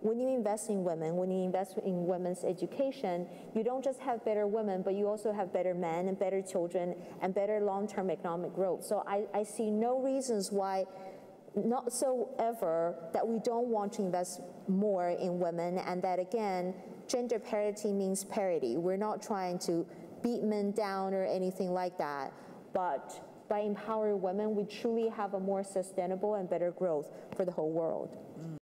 when you invest in women, when you invest in women's education, you don't just have better women, but you also have better men and better children and better long-term economic growth. So I see no reasons why not so ever that we don't want to invest more in women, and that again, gender parity means parity. We're not trying to beat men down or anything like that, but by empowering women, we truly have a more sustainable and better growth for the whole world.